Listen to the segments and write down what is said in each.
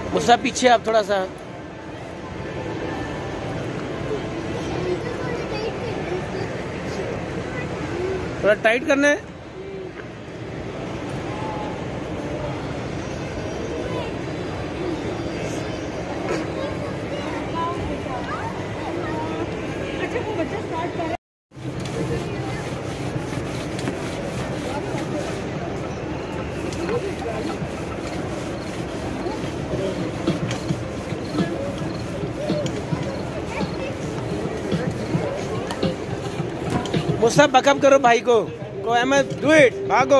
मुझसे पीछे आप थोड़ा सा। थोड़ा टाइट करना है। अच्छा वो बच्चा स्टार्ट कर। मुझसे बकअप करो भाई को अहमद, डू इट, भागो।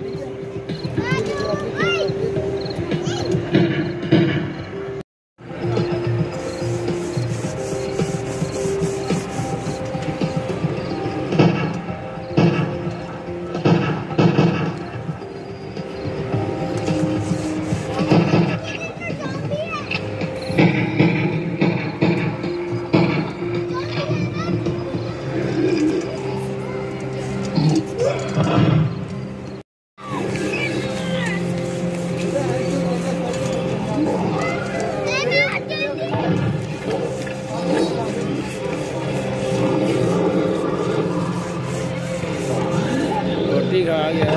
रोटी खा गया।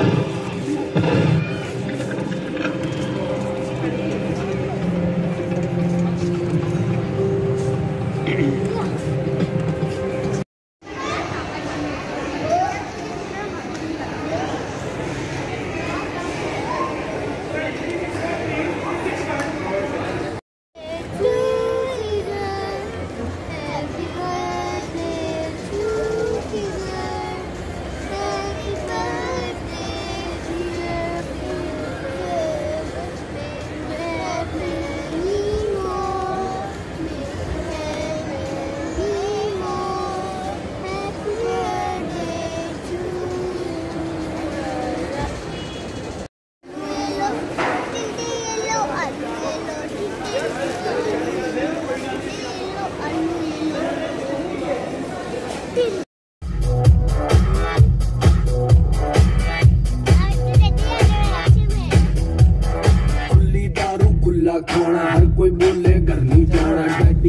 खाना हर कोई बोले घर नहीं जाना डैडी।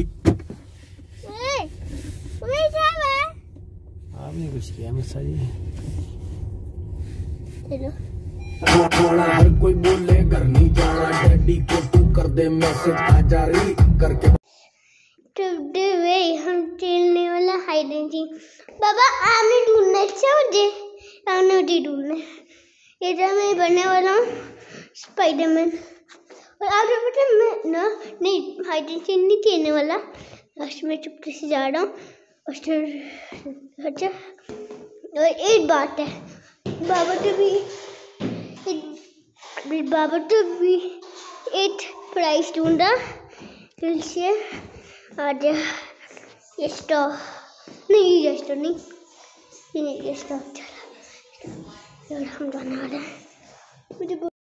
आपने कुछ किया मसाज खाना हर कोई बोले घर नहीं जाना डैडी को तू कर दे मैसेज आ जा रही करके। टुडे हम खेलने वाला हाइड एंड सीक। बाबा आपने ढूंढना अच्छा मुझे आपने मुझे ढूंढना। इधर मैं बनने वाला हूँ स्पाइडरमैन और आपने पता मैं ना नहीं हाइड एंड सीक नहीं खेलने वाला। लास्ट में चुपके से जा रहा हूँ और अच्छा और एक बात है बाबा तो भी एक प्राइस ढूंढा फिर से आज ये स्टॉप नहीं ये स्टॉप नहीं ये स्टॉप चला हम जाने वाले हैं मुझे